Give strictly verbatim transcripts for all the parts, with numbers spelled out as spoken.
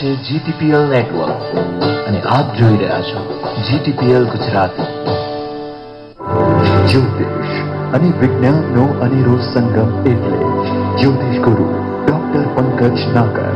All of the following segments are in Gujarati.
છે જીટીપીએલ નેટવર્ક અને આપ જોઈ રહ્યા છો જીટીપીએલ ગુજરાતી. જ્યોતિષ અને વિજ્ઞાનનો અનેરો સંગમ એટલે જ્યોતિષ ગુરુ ડોક્ટર પંકજ નાગર.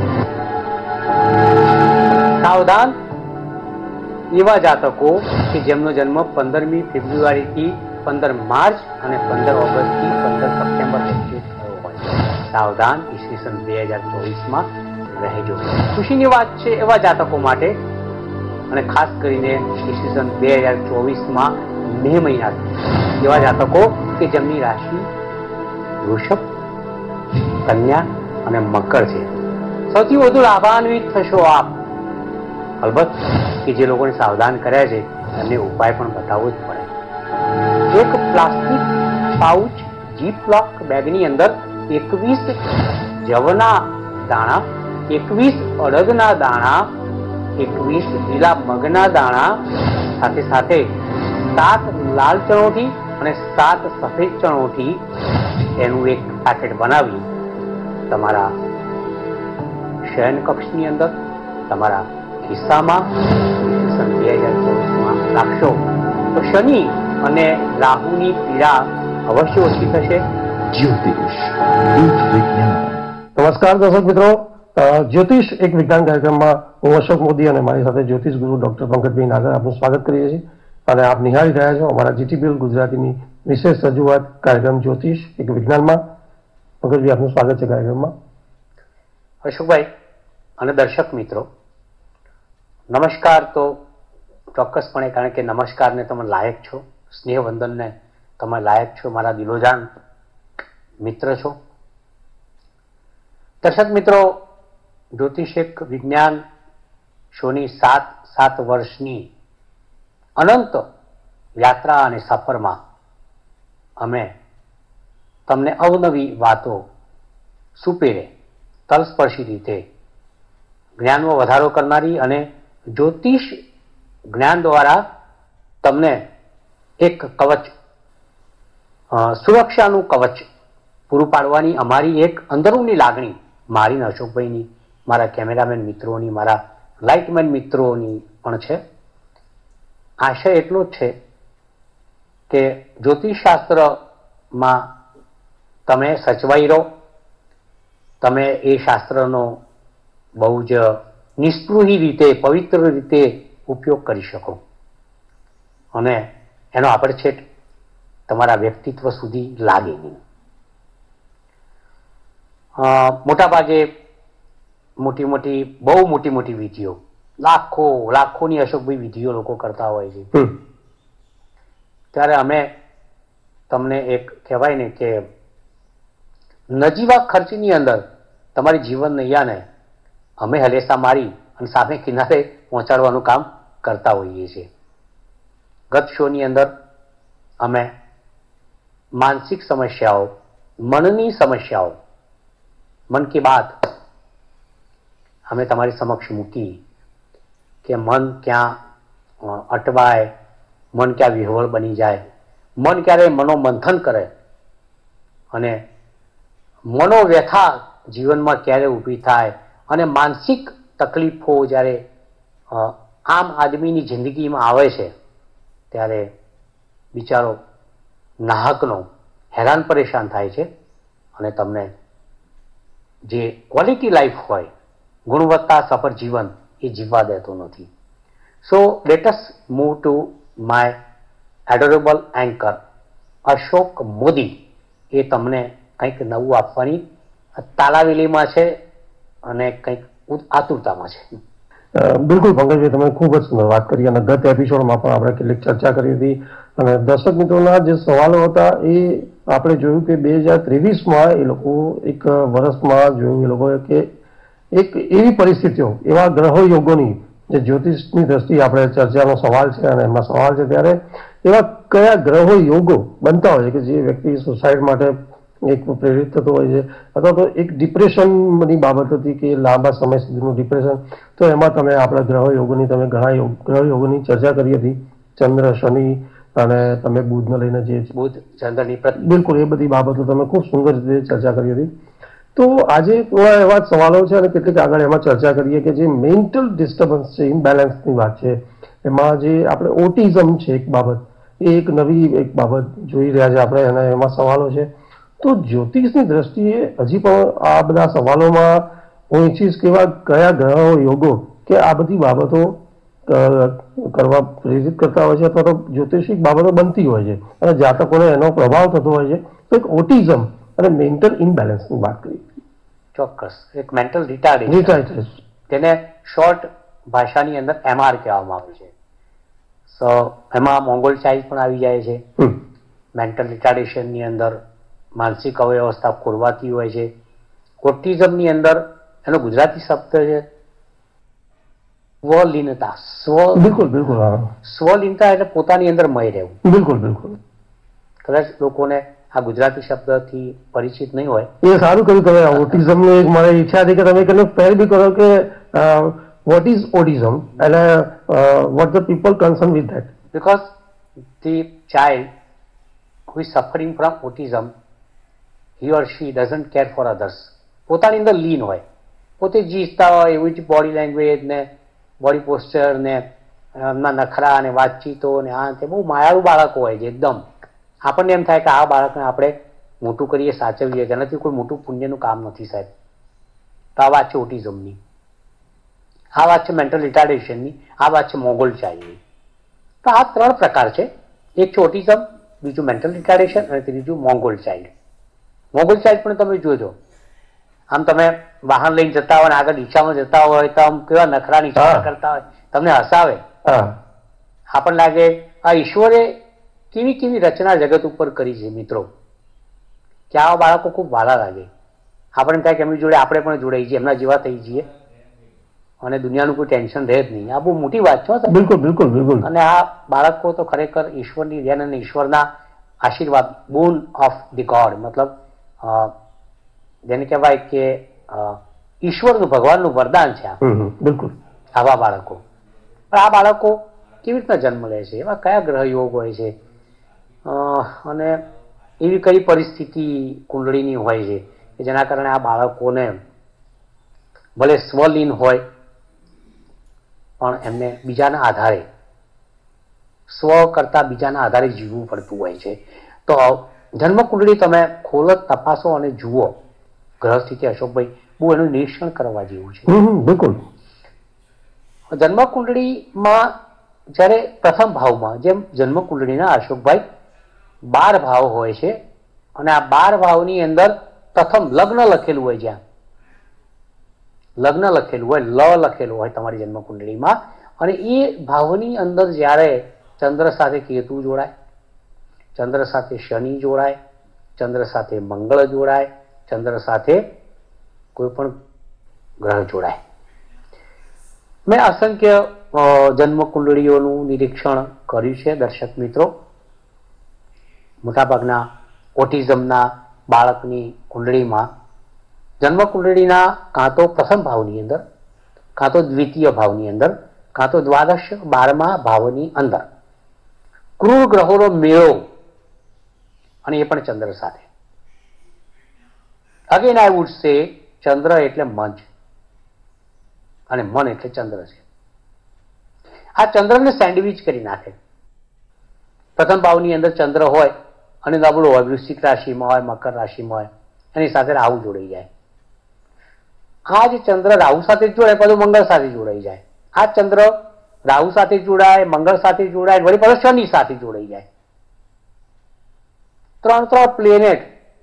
સાવધાન એવા જાતકો કે જેમનો જન્મ પંદરમી ફેબ્રુઆરી થી પંદર માર્ચ અને પંદર ઓગસ્ટ થી પંદર સપ્ટેમ્બર વચ્ચે થયો હોય. સાવધાન ઈસવીસન બે હજાર ચોવીસ માં રહેજો. ખુશીની વાત છે એવા જાતકો માટે, અને ખાસ કરીને ઈસવીસન બે હજાર ચોવીસ માં મે મહિનાથી એવા જાતકો કે જેમની રાશિ વૃષભ, કન્યા અને મકર છે. સૌથી વધુ લાભાન્વિત થશો આપ. અલબત્ત કે જે લોકોને સાવધાન કર્યા છે એમને ઉપાય પણ બતાવવો જ પડે. એક પ્લાસ્ટિક પાઉચ જીપ લોક બેગની અંદર એકવીસ જવના દાણા, એકવીસ અડદના દાણા, એકવીસ લીલા મગના દાણા સાથે સાથે સાત લાલ ચણોઠી અને સાત સફેદ ચણોઠી એનું એક પેકેટ બનાવી તમારા શયન કક્ષની અંદર, તમારા ખિસ્સામાં બે હજાર ચોવીસમાં રાખશો તો શનિ અને રાહુની પીડા અવશ્ય ઓછી થશે. જ્યોતિષ એક વિજ્ઞાન. નમસ્કાર દર્શક મિત્રો, જ્યોતિષ એક વિજ્ઞાન કાર્યક્રમમાં હું અશોક મોદી અને મારી સાથે જ્યોતિષ ગુરુ ડોક્ટર પંકજભાઈ નાગર આપનું સ્વાગત કરીએ છીએ. અને આપ નિહાળી રહ્યા છો અમારા જીટીપીએલ ગુજરાતીની વિશેષ રજૂઆત કાર્યક્રમ જ્યોતિષ એક વિજ્ઞાનમાં. પંકજભાઈ આપનું સ્વાગત છે કાર્યક્રમમાં. અશોકભાઈ અને દર્શક મિત્રો, નમસ્કાર તો ચોક્કસપણે, કારણ કે નમસ્કારને તમે લાયક છો, સ્નેહવંદનને તમે લાયક છો, મારા દિલોજાન મિત્ર છો. દર્શક મિત્રો, જ્યોતિષ એક વિજ્ઞાન શોની સાત સાત વર્ષની અનંત યાત્રા અને સફરમાં અમે તમને અવનવી વાતો સુપેરે તલસ્પર્શી રીતે જ્ઞાનમાં વધારો કરનારી અને જ્યોતિષ જ્ઞાન દ્વારા તમને એક કવચ, સુરક્ષાનું કવચ પૂરું પાડવાની અમારી એક અંદરૂની લાગણી, મારી અશોકભાઈની, મારા કેમેરામેન મિત્રોની, મારા લાઇટમેન મિત્રોની પણ છે. આશય એટલો જ છે કે જ્યોતિષશાસ્ત્રમાં તમે સચવાઈ રહો, તમે એ શાસ્ત્રનો બહુ જ નિસ્પૃહી રીતે, પવિત્ર રીતે ઉપયોગ કરી શકો અને એનો આડછેદ તમારા વ્યક્તિત્વ સુધી લાગે નહીં. મોટાભાગે મોટી મોટી બહુ મોટી મોટી વિધિઓ, લાખો લાખોની અશોકભાઈ વિધિઓ લોકો કરતા હોય છે. ત્યારે અમે તમને એક કહેવાય ને કે નજીવા ખર્ચની અંદર તમારી જીવન નૈયાને અમે હલેસા મારી અને સામે કિનારે પહોંચાડવાનું કામ કરતા હોઈએ છીએ. ગત શોની અંદર અમે માનસિક સમસ્યાઓ, મનની સમસ્યાઓ, મન કી બાત અમે તમારી સમક્ષ મૂકી કે મન ક્યાં અટવાય, મન ક્યાં વિહવળ બની જાય, મન ક્યારે મનોમંથન કરે અને મનોવ્યથા જીવનમાં ક્યારે ઊભી થાય અને માનસિક તકલીફો જ્યારે આમ આદમીની જિંદગીમાં આવે છે ત્યારે બિચારો નાહકનો હેરાન પરેશાન થાય છે અને તમને જે ક્વોલિટી લાઈફ હોય, ગુણવત્તા સફળ જીવન એ જીવવા દેતો નથી. So let us move to my adorable anchor Ashok Modi. એ તમને કંઈક નવું આપવાની તાલાવેલીમાં છે અને કંઈક આતુરતામાં છે. બિલકુલ પંકજભાઈ, તમે ખૂબ જ સુંદર વાત કરી અને ગત એપિસોડમાં પણ આપણે કેટલીક ચર્ચા કરી હતી અને દર્શક મિત્રોના જે સવાલો હતા એ આપણે જોયું કે બે હજાર ત્રેવીસમાં એ લોકો એક વર્ષમાં જોયું એ લોકોએ કે એક એવી પરિસ્થિતિઓ, એવા ગ્રહો યોગોની જે જ્યોતિષની દ્રષ્ટિએ આપણે ચર્ચાનો સવાલ છે અને એમના સવાલ છે, ત્યારે એવા કયા ગ્રહો યોગો બનતા હોય છે કે જે વ્યક્તિ સુસાઇડ માટે એક પ્રેરિત થતો હોય છે, અથવા તો એક ડિપ્રેશનની બાબત હતી કે લાંબા સમય સુધીનું ડિપ્રેશન, તો એમાં તમે આપણા ગ્રહ યોગોની તમે ઘણા યોગ ગ્રહ યોગોની ચર્ચા કરી હતી. ચંદ્ર, શનિ અને તમે બુધને લઈને જે બુધ ચંદ્રની બિલકુલ એ બધી બાબતો તમે ખૂબ સુંદર રીતે ચર્ચા કરી હતી. તો આજે થોડા એવા સવાલો છે અને કેટલીક આગળ એમાં ચર્ચા કરીએ કે જે મેન્ટલ ડિસ્ટર્બન્સ છે, ઇમ્બેલેન્સની વાત છે, એમાં જે આપણે ઓટિઝમ છે એક બાબત, એ એક નવી એક બાબત જોઈ રહ્યા છે આપણે, અને એમાં સવાલો છે. તો જ્યોતિષની દ્રષ્ટિએ હજી પણ આ બધા સવાલોમાં હું ઈચ્છીશ કે એવા કયા ગ્રહો યોગો કે આ બધી બાબતો કરવા પ્રેરિત કરતા હોય છે અથવા તો જ્યોતિષિક બાબતો બનતી હોય છે અને જાતકોને એનો પ્રભાવ થતો હોય છે. તો એક ઓટિઝમ અને મેન્ટલ ઇમ્બેલેન્સની વાત કરીએ. ચોક્કસ, એક મેન્ટલ રિટાર્ડેશન, તેને શોર્ટ ભાષાની અંદર એમઆર કહેવામાં આવે છે. સો એમાં મોંગોલ ચાઇલ્ડ પણ આવી જાય છે. મેન્ટલ રિટાર્ડેશનની અંદર માનસિક અવ્યવસ્થા ખોરવાતી હોય છે. ઓટિઝમની અંદર એનો ગુજરાતી શબ્દ છે સ્વલીનતા. સ્વ બિલકુલ બિલકુલ સ્વલીનતા એટલે પોતાની અંદર મય રહેવું. બિલકુલ બિલકુલ કદાચ લોકોને આ ગુજરાતી શબ્દથી પરિચિત નહીં હોય. એ સારું કર્યું તમે ઓટિઝમની એક મારી ઈચ્છા હતી કે તમે કંઈક પહેલ બી કરો કે વોટ ઇઝ ઓટિઝમ એટલે what the people concern with that. Because the child who is suffering from autism, he or she doesn't care for others. પોતાની અંદર લીન હોય, પોતે જીસતા હોય, એવી જ બોડી લેંગ્વેજ ને બોડી પોસ્ચર ને એમના નખરા ને વાતચીતો ને આ તે બહુ માયાળુ બાળકો હોય છે એકદમ. આપણને એમ થાય કે આ બાળકને આપણે મોટું કરીએ, સાચવીએ, જેનાથી કોઈ મોટું પુણ્યનું કામ નથી સાહેબ. તો આ વાત છે ઓટિઝમની, આ વાત છે મેન્ટલ રિટાર્ડેશનની, આ વાત છે મોંગોલ ચાઇલ્ડની. તો આ ત્રણ પ્રકાર છે. એક છે ઓટિઝમ, બીજું મેન્ટલ રિટાર્ડેશન અને ત્રીજું મોંગોલ ચાઇલ્ડ. મોંગોલ ચાઇલ્ડ પણ તમે જોજો, આમ તમે વાહન લઈને જતા હોય ને આગળ રિક્ષામાં જતા હોય તો આમ કેવા નખરા નિશાળા કરતા હોય, તમને હસાવે. આપણને લાગે આ ઈશ્વરે કેવી કેવી રચના જગત ઉપર કરી છે મિત્રો, કે આવા બાળકો ખૂબ વાલા લાગે. આપણને થાય કે એમની જોડે આપણે પણ જોડાઈ જઈએ, એમના જેવા થઈ જઈએ અને દુનિયાનું કોઈ ટેન્શન રહે જ નહીં. આ બહુ મોટી વાત છે. બિલકુલ બિલકુલ બિલકુલ. અને આ બાળકો તો ખરેખર ઈશ્વરની દેન અને ઈશ્વરના આશીર્વાદ, બોન ઓફ ધી ગોડ, મતલબ જેને કહેવાય કે ઈશ્વરનું, ભગવાનનું વરદાન છે બિલકુલ આવા બાળકો. પણ આ બાળકો કેવી રીતના જન્મ લે છે, એવા કયા ગ્રહ યોગ હોય છે અને એવી કઈ પરિસ્થિતિ કુંડળીની હોય છે કે જેના કારણે આ બાળકોને ભલે સ્વલીન હોય પણ એમને બીજાના આધારે, સ્વ કરતા બીજાના આધારે જીવવું પડતું હોય છે. તો જન્મકુંડળી તમે ખોલો, તપાસો અને જુઓ ગ્રહ સ્થિતિ અશોકભાઈ, બહુ એનું નિરીક્ષણ કરવા જેવું છે. બિલકુલ. જન્મકુંડળીમાં જ્યારે પ્રથમ ભાવમાં, જેમ જન્મકુંડળીના અશોકભાઈ બાર ભાવ હોય છે અને આ બાર ભાવની અંદર પ્રથમ લગ્ન લખેલું હોય, જ્યાં લગ્ન લખેલું હોય, લ લખેલું હોય તમારી જન્મકુંડળીમાં, અને એ ભાવની અંદર જ્યારે ચંદ્ર સાથે કેતુ જોડાય, ચંદ્ર સાથે શનિ જોડાય, ચંદ્ર સાથે મંગળ જોડાય, ચંદ્ર સાથે કોઈ પણ ગ્રહ જોડાય. મેં અસંખ્ય જન્મકુંડળીઓનું નિરીક્ષણ કર્યું છે દર્શક મિત્રો. મોટાભાગના ઓટિઝમના બાળકની કુંડળીમાં જન્મકુંડળીના કાં તો પ્રથમ ભાવની અંદર, કાં તો દ્વિતીય ભાવની અંદર, કાં તો દ્વાદશ બારમા ભાવની અંદર ક્રૂર ગ્રહોનો મેળો, અને એ પણ ચંદ્ર સાથે. અગેન આઈ વુડ સે ચંદ્ર એટલે મન અને મન એટલે ચંદ્ર છે. આ ચંદ્રને સેન્ડવિચ કરી નાખે. પ્રથમ ભાવની અંદર ચંદ્ર હોય અને નબળો હોય, વૃશ્ચિક રાશિમાં હોય, મકર રાશિમાં હોય, એની સાથે રાહુ જોડાઈ જાય. આ જે ચંદ્ર રાહુ સાથે જોડાય, પછી મંગળ સાથે જોડાઈ જાય. આ ચંદ્ર રાહુ સાથે જોડાય, મંગળ સાથે જોડાય, વળી પાછો શનિ સાથે જોડાઈ જાય. ત્રણ ત્રણ પ્લેનેટ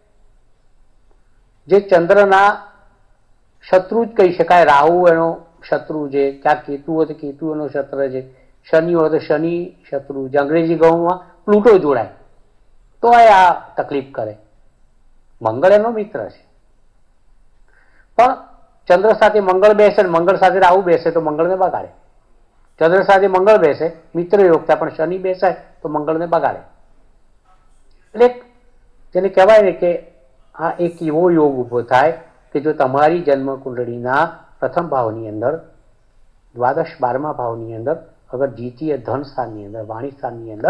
જે ચંદ્રના શત્રુ જ કહી શકાય. રાહુ એનો શત્રુ છે, ક્યાંક કેતુ હોય તો કેતુ એનો શત્રુ છે, શનિ હોય તો શનિ શત્રુ છે. અંગ્રેજી ગૌમાં પ્લુટો જોડાય તો આ તકલીફ કરે. મંગળ એનો મિત્ર છે, પણ ચંદ્ર સાથે મંગળ બેસે, મંગળ સાથે રાહુ બેસે તો મંગળને બગાડે. ચંદ્ર સાથે મંગળ બેસે મિત્ર યોગ થાય, પણ શનિ બેસાય તો મંગળને બગાડે. એટલે જેને કહેવાય ને કે આ એક એવો યોગ ઉભો થાય કે જો તમારી જન્મ કુંડળીના પ્રથમ ભાવની અંદર, દ્વાદશ બારમા ભાવની અંદર, અગર દ્વિતીય ધન સ્થાનની અંદર, વાણી સ્થાનની અંદર,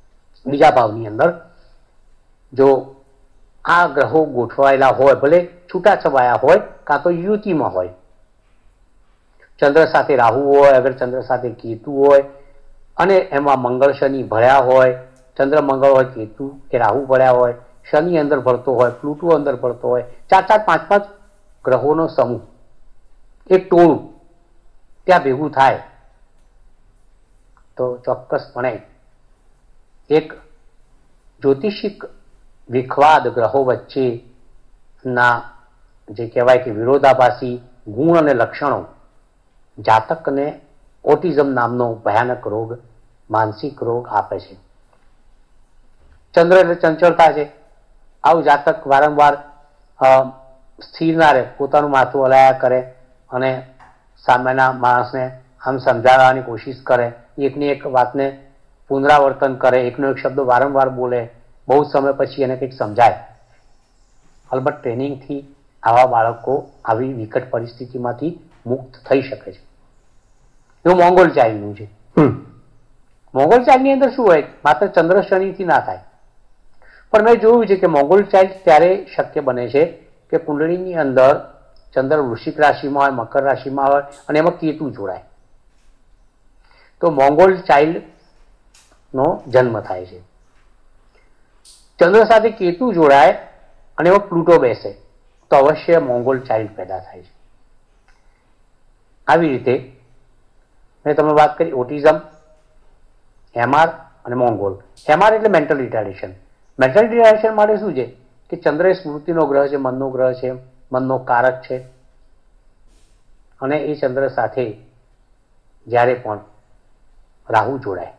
બીજા ભાવની અંદર જો આ ગ્રહો ગોઠવાયેલા હોય, ભલે છૂટાછવાયા હોય કાં તો યુતિમાં હોય. ચંદ્ર સાથે રાહુ હોય, અગર ચંદ્ર સાથે કેતુ હોય અને એમાં મંગળ શનિ ભળ્યા હોય, ચંદ્ર મંગળ હોય, કેતુ કે રાહુ ભળ્યા હોય, શનિ અંદર ભળતો હોય, પ્લુટો અંદર ભળતો હોય, ચાર ચાર પાંચ પાંચ ગ્રહોનો સમૂહ, એક ટોળું ત્યાં ભેગું થાય તો ચોક્કસપણે એક જ્યોતિષિક વિખવાદ ગ્રહો વચ્ચેના જે કહેવાય કે વિરોધાભાસી ગુણ અને લક્ષણો જાતકને ઓટિઝમ નામનો ભયાનક રોગ, માનસિક રોગ આપે છે. ચંદ્ર એટલે ચંચળતા છે. આવું જાતક વારંવાર સ્થિર ના રહે, પોતાનું માથું હલાયા કરે અને સામેના માણસને આમ સમજાવવાની કોશિશ કરે, એકની એક વાતને પુનરાવર્તન કરે, એકનો એક શબ્દ વારંવાર બોલે, બહુ સમય પછી એને કંઈક સમજાય. અલબત્ત ટ્રેનિંગથી આવા બાળકો આવી વિકટ પરિસ્થિતિમાંથી મુક્ત થઈ શકે છે. એવું મોંગોલ ચાઇલ્ડનું છે. મોંગોલ ચાઇલ્ડની અંદર શું હોય, માત્ર ચંદ્ર શનિથી ના થાય. પણ મેં જોયું છે કે મોંગોલ ચાઇલ્ડ ત્યારે શક્ય બને છે કે કુંડળીની અંદર ચંદ્ર વૃશ્ચિક રાશિમાં હોય, મકર રાશિમાં હોય અને એમાં કેતુ જોડાય તો મોંગોલ ચાઇલ્ડનો જન્મ થાય છે. ચંદ્ર સાથે કેતુ જોડાય અને એમાં પ્લુટો બેસે તો અવશ્ય મોંગોલ ચાઇલ્ડ પેદા થાય છે. આવી રીતે મેં તમને વાત કરી ઓટિઝમ, એમઆર અને મોંગોલ. એમઆર એટલે મેન્ટલ રિટાર્ડેશન. મેન્ટલ રિટાર્ડેશન માટે શું છે કે ચંદ્ર એ સ્મૃતિનો ગ્રહ છે, મનનો ગ્રહ છે, મનનો કારક છે અને એ ચંદ્ર સાથે જ્યારે પણ રાહુ જોડાય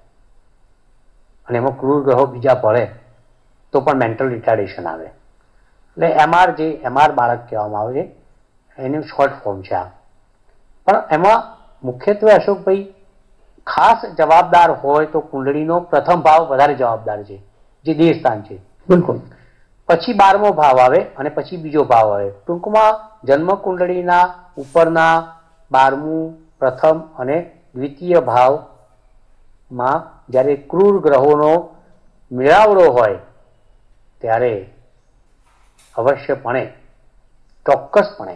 અને એમાં ક્રૂર ગ્રહો બીજા ભળે તો પણ મેન્ટલ રિટાર્ડેશન આવે. એટલે એમઆર જે એમઆર બાળક કહેવામાં આવે છે એનું શોર્ટ ફોર્મ છે આ. પણ એમાં મુખ્યત્વે અશોકભાઈ ખાસ જવાબદાર હોય તો કુંડળીનો પ્રથમ ભાવ વધારે જવાબદાર છે, જે દેહસ્થાન છે. બિલકુલ. પછી બારમો ભાવ આવે અને પછી બીજો ભાવ આવે. ટૂંકમાં જન્મ કુંડળીના ઉપરના બારમું, પ્રથમ અને દ્વિતીય ભાવમાં જ્યારે ક્રૂર ગ્રહોનો મેળાવડો હોય ત્યારે અવશ્યપણે ચોક્કસપણે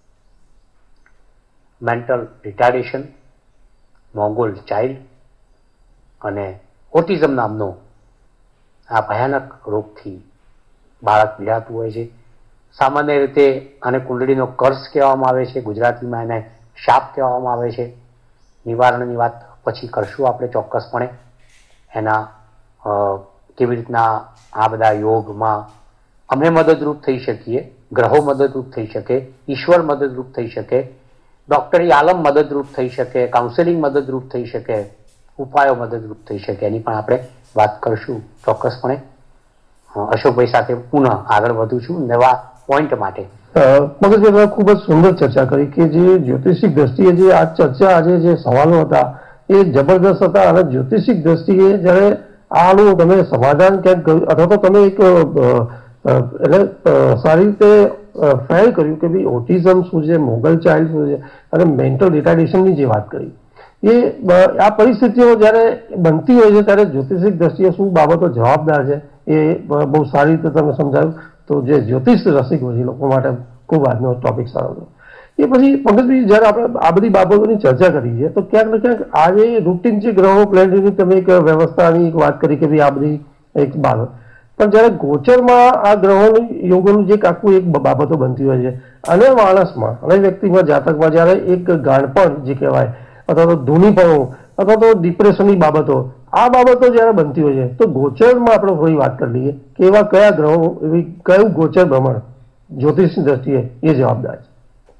મેન્ટલ રિટાર્ડેશન, મોંગોલ ચાઇલ્ડ અને ઓટિઝમ નામનો આ ભયાનક રોગથી બાળક પીડાતું હોય છે. સામાન્ય રીતે આને કુંડળીનો કર્સ કહેવામાં આવે છે, ગુજરાતીમાં એને શાપ કહેવામાં આવે છે. નિવારણની વાત પછી કરશું આપણે ચોક્કસપણે. એના કેવી રીતના આ બધા યોગમાં અમે મદદરૂપ થઈ શકીએ, ગ્રહો મદદરૂપ થઈ શકે, ઈશ્વર મદદરૂપ થઈ શકે, ડૉક્ટરી આલમ મદદરૂપ થઈ શકે, કાઉન્સેલિંગ મદદરૂપ થઈ શકે, ઉપાયો મદદરૂપ થઈ શકે, એની પણ આપણે વાત કરશું ચોક્કસપણે. અશોકભાઈ સાથે પુનઃ આગળ વધું છું નવા પોઈન્ટ માટે. મગજભાઈ ખૂબ જ સુંદર ચર્ચા કરી કે જે જ્યોતિષિક દ્રષ્ટિએ જે આ ચર્ચા આજે જે સવાલો હતા એ જબરદસ્ત હતા અને જ્યોતિષિક દ્રષ્ટિએ જ્યારે આનું તમે સમાધાન ક્યાંક કર્યું અથવા તો તમે એક એટલે સારી રીતે ફેર કર્યું કે ભાઈ ઓટિઝમ શું છે, મોંગોલ ચાઇલ્ડ શું છે અને મેન્ટલ રિટાર્ડેશનની જે વાત કરી એ આ પરિસ્થિતિઓ જ્યારે બનતી હોય છે ત્યારે જ્યોતિષિક દ્રષ્ટિએ શું બાબતો જવાબદાર છે એ બહુ સારી રીતે તમે સમજાવ્યું. તો જે જ્યોતિષ રસિક હોય છે લોકો માટે ખૂબ આજનો ટોપિક સારો હતો. એ પછી પંકજભાઈ જ્યારે આપણે આ બધી બાબતોની ચર્ચા કરી છે તો ક્યાંક ને ક્યાંક આજે રૂટીન જે ગ્રહો પ્લેનેટની તમે એક વ્યવસ્થાની એક વાત કરી કે ભાઈ આ બધી એક બાબત, પણ જ્યારે ગોચરમાં આ ગ્રહોનું યોગોનું જે આખું એક બાબતો બનતી હોય છે અને માણસમાં અને વ્યક્તિમાં જાતકમાં જ્યારે એક ગાણપણ જે કહેવાય અથવા તો ધૂનીપણું અથવા તો ડિપ્રેશનની બાબતો આ બાબતો જ્યારે બનતી હોય છે તો ગોચરમાં આપણે થોડી વાત કરી લઈએ કે એવા કયા ગ્રહો એવી કયું ગોચર ભ્રમણ જ્યોતિષની દ્રષ્ટિએ એ જવાબદાર છે.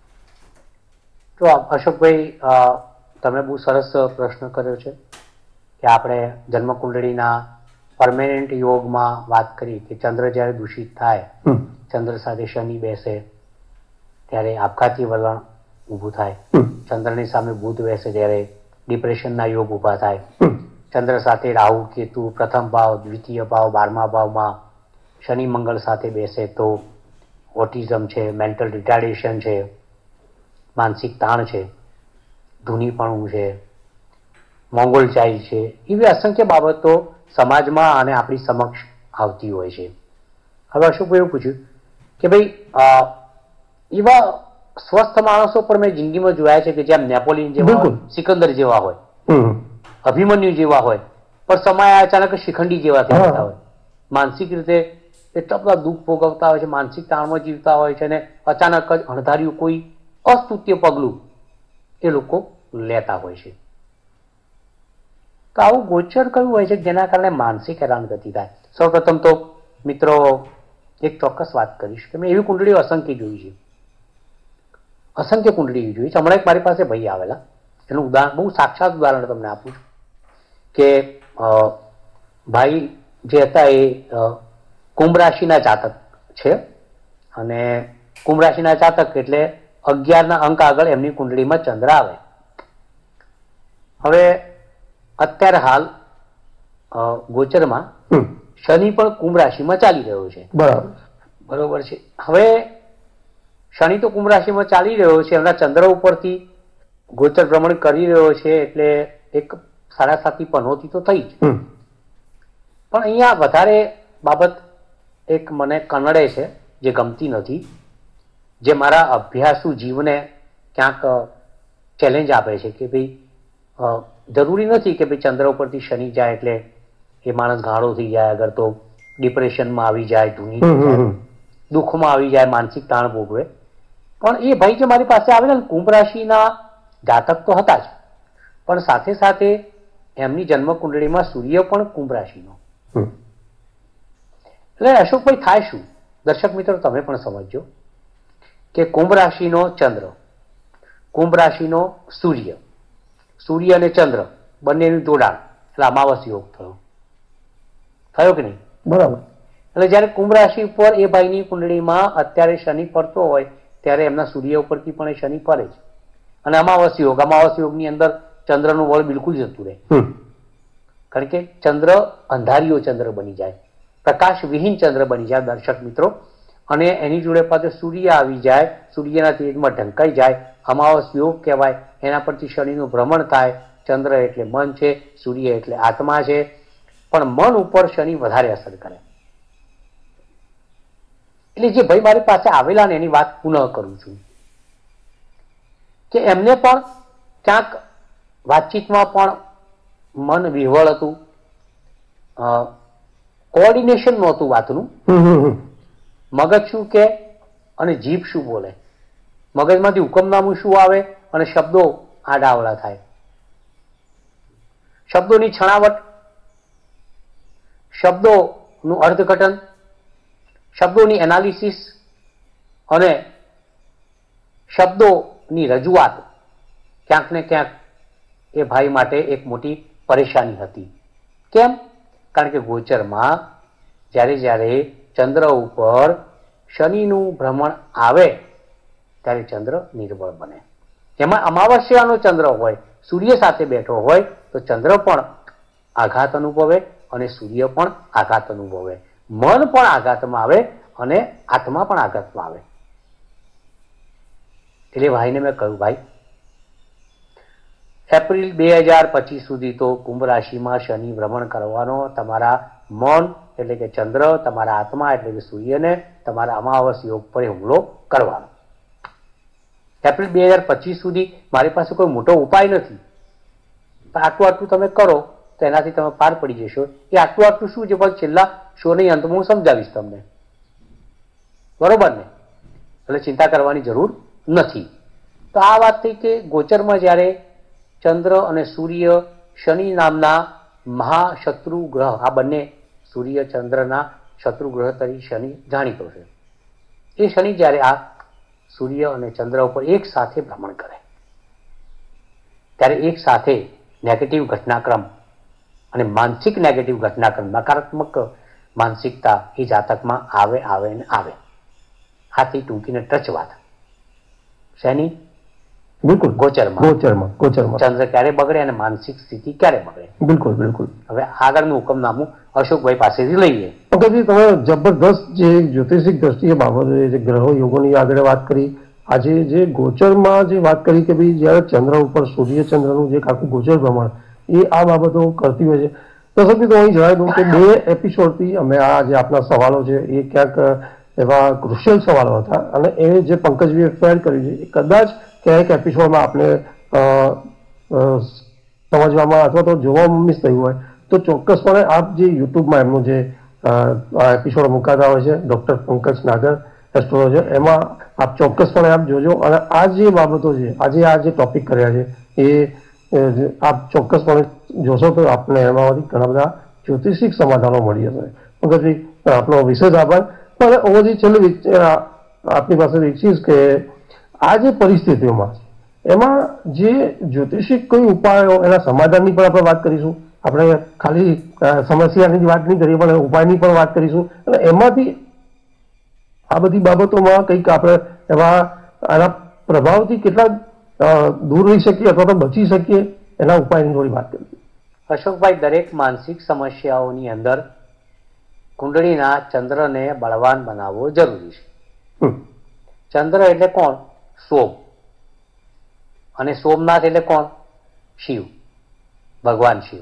તો અશોકભાઈ તમે બહુ સરસ પ્રશ્ન કર્યો છે કે આપણે જન્મકુંડળીના પરમેનન્ટ યોગમાં વાત કરી કે ચંદ્ર જ્યારે દૂષિત થાય, ચંદ્ર સાથે શનિ બેસે ત્યારે આપઘાતી વલણ ઊભું થાય, ચંદ્રની સામે બુધ બેસે ત્યારે ડિપ્રેશનના યોગ ઊભા થાય, ચંદ્ર સાથે રાહુ કેતુ પ્રથમ ભાવ, દ્વિતીય ભાવ, બારમા ભાવમાં શનિ મંગળ સાથે બેસે તો ઓટિઝમ છે, મેન્ટલ રિટાર્ડેશન છે, માનસિક તાણ છે, ધૂનીપણું છે, મોંગોલ ચાઇલ્ડ છે, એવી અસંખ્ય બાબતો સમાજમાં અને આપણી સમક્ષ આવતી હોય છે. હવે અશોકભાઈ એવું પૂછ્યું કે ભાઈ એવા સ્વસ્થ માણસો પણ મેં જિંદગીમાં જોયા છે કે જેમ નેપોલિયન જેવા હોય, સિકંદર જેવા હોય, અભિમન્યુ જેવા હોય, પણ સમય અચાનક શિખંડી જેવા થઈ જતા હોય. માનસિક રીતે એટલા બધા દુઃખ ભોગવતા હોય છે, માનસિક તાણમાં જીવતા હોય છે, અને અચાનક જ અણધાર્યું કોઈ અસ્તુત્ય પગલું એ લોકો લેતા હોય છે. તો આવું ગોચર કયું હોય છે જેના કારણે માનસિક હેરાનગતિ થાય? સૌપ્રથમ તો મિત્રો એક ચોક્કસ વાત કરીશ કે મેં એવી કુંડળીઓ અસંખ્ય જોઈ છે, અસંખ્ય કુંડળી જોઈ છે. હમણાં એક મારી પાસે ભાઈ આવેલા, એનું ઉદાહરણ બહુ સાક્ષાત ઉદાહરણ તમને આપું છું કે ભાઈ જે હતા એ કુંભ રાશિના જાતક છે, અને કુંભ રાશિના જાતક એટલે અગિયારના અંક આગળ એમની કુંડળીમાં ચંદ્ર આવે. હવે અત્યારે હાલ ગોચરમાં શનિ પણ કુંભ રાશિમાં ચાલી રહ્યો છે. બરાબર બરોબર છે. હવે શનિ તો કુંભ રાશિમાં ચાલી રહ્યો છે, એમના ચંદ્ર ઉપરથી ગોચર ભ્રમણ કરી રહ્યો છે, એટલે એક સાડા સાતી પનોતી તો થઈ જ. પણ અહીંયા વધારે બાબત એક મને કનડે છે જે ગમતી નથી, જે મારા અભ્યાસુ જીવને ક્યાંક ચેલેન્જ આપે છે કે ભાઈ જરૂરી નથી કે ભાઈ ચંદ્ર ઉપરથી શનિ જાય એટલે એ માણસ ગાળો થઈ જાય, અગર તો ડિપ્રેશનમાં આવી જાય, ધૂની જાય, દુઃખમાં આવી જાય, માનસિક તાણ ભોગવે. પણ એ ભાઈ જે મારી પાસે આવેલા કુંભ રાશિના જાતક તો હતા જ, પણ સાથે સાથે એમની જન્મ કુંડળીમાં સૂર્ય પણ કુંભ રાશિનો. એટલે અશોકભાઈ થાય શું? દર્શક મિત્રો તમે પણ સમજજો કે કુંભ રાશિનો ચંદ્ર, કુંભ રાશિનો સૂર્ય, સૂર્ય અને ચંદ્ર બંનેનું જોડાણ એટલે અમાવસ યોગ થયો. થયો કે નહીં? બરાબર. એટલે જયારે કુંભ રાશિ ઉપર એ ભાઈની કુંડળીમાં અત્યારે શનિ ફરતો હોય ત્યારે એમના સૂર્ય ઉપરથી પણ એ શનિ ફરે છે, અને અમાવસ યોગ, અમાવસ યોગની અંદર ચંદ્રનું બળ બિલકુલ જતું રહે, કારણ કે ચંદ્ર અંધારીયો ચંદ્ર બની જાય, પ્રકાશ વિહીન ચંદ્ર બની જાય દર્શક મિત્રો, અને એની જોડે પાછો સૂર્ય આવી જાય, સૂર્યના તેજમાં ઢંકાઈ જાય, અમાવસ યોગ કહેવાય. એના પરથી શનિનું ભ્રમણ થાય. ચંદ્ર એટલે મન છે, સૂર્ય એટલે આત્મા છે, પણ મન ઉપર શનિ વધારે અસર કરે. એટલે જે ભાઈ મારી પાસે આવેલા ને એની વાત પુનઃ કરું છું કે એમને પણ ક્યાંક વાતચીતમાં પણ મન વિહવળ હતું, કોઓર્ડિનેશન નહોતું વાતનું. મગજ શું કે અને જીભ શું બોલે, મગજમાંથી હુકમનામું શું આવે અને શબ્દો આડાવડા થાય, શબ્દોની છણાવટ, શબ્દોનું અર્થઘટન, શબ્દોની એનાલિસિસ અને શબ્દોની રજૂઆત ક્યાંક ને ક્યાંક એ ભાઈ માટે એક મોટી પરેશાની હતી. કેમ? કારણ કે ગોચરમાં જ્યારે જ્યારે ચંદ્ર ઉપર શનિનું ભ્રમણ આવે ત્યારે ચંદ્ર નિર્બળ બને. એમાં અમાવસ્યાનો ચંદ્ર હોય, સૂર્ય સાથે બેઠો હોય તો ચંદ્ર પણ આઘાત અનુભવે અને સૂર્ય પણ આઘાત અનુભવે, મન પણ આઘાતમાં આવે અને આત્મા પણ આઘાતમાં આવે. એટલે ભાઈને મેં કહ્યું, ભાઈ એપ્રિલ બે હજાર પચીસ સુધી તો કુંભ રાશિમાં શનિ ભ્રમણ કરવાનો, તમારા મન એટલે કે ચંદ્ર, તમારા આત્મા એટલે કે સૂર્યને તમારા અમાવસ યોગ પર હુમલો કરવાનો. એપ્રિલ બે હજાર પચીસ સુધી મારી પાસે કોઈ મોટો ઉપાય નથી, પણ આટલું આટલું તમે કરો તો એનાથી તમે પાર પડી જશો. એ આટલું આટલું શું છે પણ છેલ્લા શોની અંતમાં હું સમજાવીશ તમને, બરોબર ને? એટલે ચિંતા કરવાની જરૂર નથી. તો આ વાત થઈ કે ગોચરમાં જ્યારે ચંદ્ર અને સૂર્ય, શનિ નામના મહાશત્રુ ગ્રહ, આ બંને સૂર્ય ચંદ્રના શત્રુ ગ્રહ તરીકે શનિ જાણીતો છે, એ શનિ જ્યારે આ સૂર્ય અને ચંદ્ર ઉપર એક સાથે ભ્રમણ કરે ત્યારે એક સાથે નેગેટિવ ઘટનાક્રમ અને માનસિક નેગેટિવ ઘટનાક્રમ, નકારાત્મક માનસિકતા એ જાતકમાં આવે આવે ને આવે. આથી ટૂંકીને ટચ વાત શેની? બિલકુલ ગોચરમાં. ગોચરમાં ગોચરમાં ચંદ્ર ક્યારે બગડે અને માનસિક સ્થિતિ ક્યારે બગડે? બિલકુલ બિલકુલ. હવે આગળનું હુકમનામું અશોકભાઈ પાસેથી લઈએ. પંકજજી, તમે જબરદસ્ત જે જ્યોતિષિક દ્રષ્ટિએ બાબતે જે ગ્રહો યોગોની આગળ વાત કરી, આજે જે ગોચરમાં જે વાત કરી કે ભાઈ જયારે ચંદ્ર ઉપર સૂર્ય ચંદ્રનું જે આખું ગોચર પ્રમાણ એ આ બાબતો કરતી હોય છે. દર્શક મિત્રો અહીં જણાવી દઉં કે બે એપિસોડથી અમે આ જે આપના સવાલો છે એ ક્યાંક એવા ક્રુશિયલ સવાલો હતા અને એ જે પંકજભાઈએ ફેર કર્યું છે એ કદાચ ક્યાંક એપિસોડમાં આપણે સમજવામાં અથવા તો જોવામાં મિસ થયું હોય તો ચોક્કસપણે આપ જે યુટ્યુબમાં એમનું જે એપિસોડ મુકાતા હોય છે ડોક્ટર પંકજ નાગર એસ્ટ્રોલોજર, એમાં આપ ચોક્કસપણે આપ જોજો અને આ જે બાબતો છે, આજે આ જે ટોપિક કર્યા છે એ આપ ચોક્કસપણે જોશો તો આપને એમાંથી ઘણા બધા જ્યોતિષિક સમાધાનો મળી જશે. પંકજભાઈ, આપનો વિશેષ આભાર. પણ હું હજી છેલ્લે આપની પાસે ઈચ્છીશ કે આ જે પરિસ્થિતિઓમાં એમાં જે જ્યોતિષિક કોઈ ઉપાયો એના સમાધાનની પણ આપણે વાત કરીશું. આપણે ખાલી સમસ્યાની વાત નહીં કરીએ પણ ઉપાયની પણ વાત કરીશું અને એમાંથી આ બધી બાબતોમાં કંઈક આપણે એવા આના પ્રભાવથી કેટલા દૂર રહી શકીએ અથવા તો બચી શકીએ એના ઉપાયની થોડી વાત કરીએ. અશોકભાઈ, દરેક માનસિક સમસ્યાઓની અંદર કુંડળીના ચંદ્રને બળવાન બનાવવો જરૂરી છે. ચંદ્ર એટલે કોણ? સોમ. અને સોમનાથ એટલે કોણ? શિવ, ભગવાન શિવ.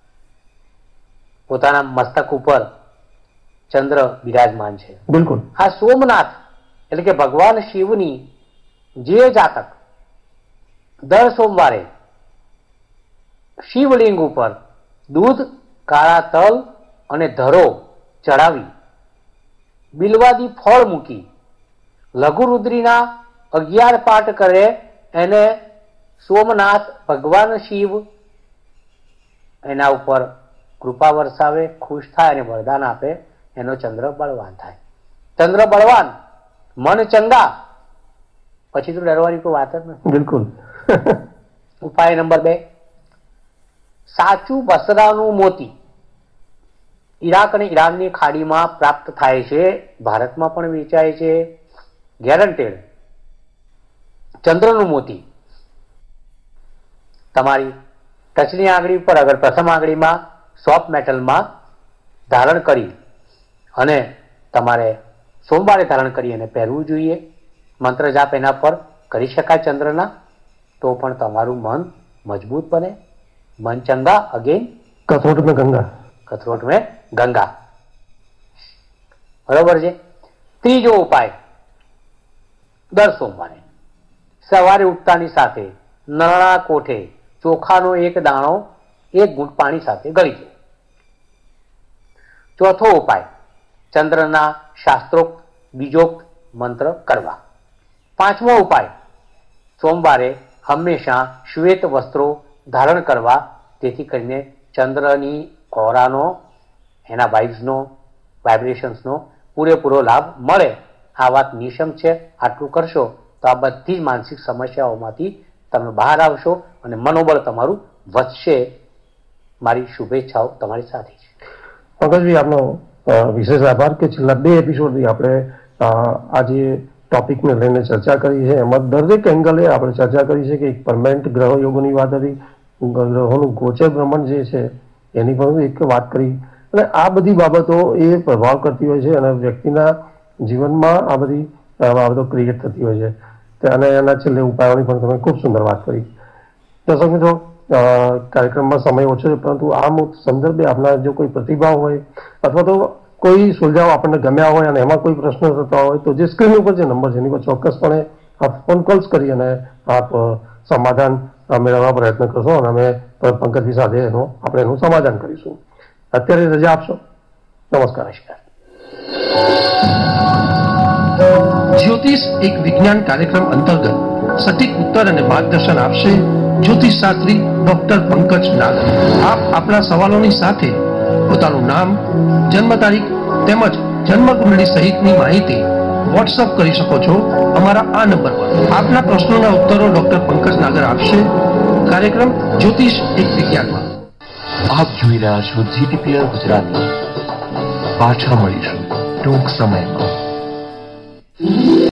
પોતાના મસ્તક ઉપર ચંદ્ર બિરાજમાન છે. બિલકુલ. આ સોમનાથ એટલે કે ભગવાન શિવની જે જાતક દર સોમવારે શિવલિંગ ઉપર દૂધ, કાળા તલ અને ધરો ચડાવી બિલવાદી ફળ મૂકી લઘુરુદ્રીના અગિયાર પાઠ કરે એને સોમનાથ ભગવાન શિવ એના ઉપર કૃપા વરસાવે, ખુશ થાય અને વરદાન આપે. એનો ચંદ્ર બળવાન થાય. ચંદ્ર બળવાન, મન ચંગા, પછી તો ડરવાની કોઈ વાત જ નથી. બિલકુલ. ઉપાય નંબર બે, સાચું બસરાનું મોતી ઈરાક અને ઈરાનની ખાડીમાં પ્રાપ્ત થાય છે, ભારતમાં પણ વેચાય છે, ગેરંટેડ. ચંદ્રનું મોતી તમારી ટચની આંગળી પર, અગર પ્રથમ આંગળીમાં સોફ્ટ મેટલમાં ધારણ કરી અને તમારે સોમવારે ધારણ કરી અને પહેરવું જોઈએ. મંત્ર જાપ એના પર કરી શકાય ચંદ્રના, તો પણ તમારું મન મજબૂત બને. મન ચંગા, અગેન કથરોટ મેં ગંગા, કથરોટ મેં ગંગા. બરોબર છે. ત્રીજો ઉપાય, દર સોમવારે સવારે ઉઠતાની સાથે નરણા કોઠે ચોખાનો એક દાણો એક ઘૂંટ પાણી સાથે ગળી દો. ચોથો ઉપાય, ચંદ્રના શાસ્ત્રોક્ત બીજોક્ત મંત્ર કરવા. પાંચમો ઉપાય, સોમવારે હંમેશા શ્વેત વસ્ત્રો ધારણ કરવા, જેથી કરીને ચંદ્રની ઓરાનો, એના વાઇબ્સનો, વાઇબ્રેશન્સનો પૂરેપૂરો લાભ મળે. આ વાત નિશંક છે. આટલું કરશો તો આ બધી જ માનસિક સમસ્યાઓમાંથી તમે બહાર આવશો અને મનોબળ તમારું વધશે. મારી શુભેચ્છાઓ તમારી સાથે છે. પંકજભાઈ, આપનો વિશેષ આભાર કે છેલ્લા બે એપિસોડથી આપણે આ જે ટોપિકને લઈને ચર્ચા કરી છે એમાં દરેક એંગલે આપણે ચર્ચા કરી છે કે એક પરમાનન્ટ ગ્રહ યોગોની વાત હતી, ગ્રહોનું ગોચર ભ્રમણ જે છે એની પણ એક વાત કરી અને આ બધી બાબતો એ પ્રભાવ કરતી હોય છે અને વ્યક્તિના જીવનમાં આ બધી બાબતો ક્રિએટ થતી હોય છે અને એના છેલ્લે ઉપાયોની પણ તમે ખૂબ સુંદર વાત કરી. દર્શક મિત્રો, કાર્યક્રમમાં સમય ઓછો છે પરંતુ આ સંદર્ભે આપના જો કોઈ પ્રતિભાવ હોય અથવા તો કોઈ સુલઝાવ આપણને ગમ્યા હોય અને એમાં કોઈ પ્રશ્ન થતા હોય તો જે સ્ક્રીન ઉપર જે નંબર છે એની પર ચોક્કસપણે આપ ફોન કોલ્સ કરી અને આપ સમાધાન મેળવવા પ્રયત્ન કરશો અને અમે પંકજજી સાથે એનું આપણે એનું સમાધાન કરીશું. અત્યારે રજા આપશો. નમસ્કાર. નમસ્કાર. જ્યોતિષ એક વિજ્ઞાન કાર્યક્રમ અંતર્ગત સટીક ઉત્તર અને માર્ગદર્શન આપશે જ્યોતિષ શાસ્ત્રી ડોક્ટર પંકજ નાગર. આપ આપના સવાલોની સાથે પોતાનું નામ, જન્મ તારીખ તેમજ જન્મ કુંડળી સહિતની માહિતી વોટ્સઅપ કરી શકો છો અમારા આ નંબર પર. આપના પ્રશ્નોના ઉત્તરો ડોક્ટર પંકજ નાગર આપશે. કાર્યક્રમ જ્યોતિષ એક વિજ્ઞાનમાં. આપ જોઈ રહ્યા છો જીટીપીએલ ગુજરાતી. પાછા મળીશું ટૂંક સમયમાં.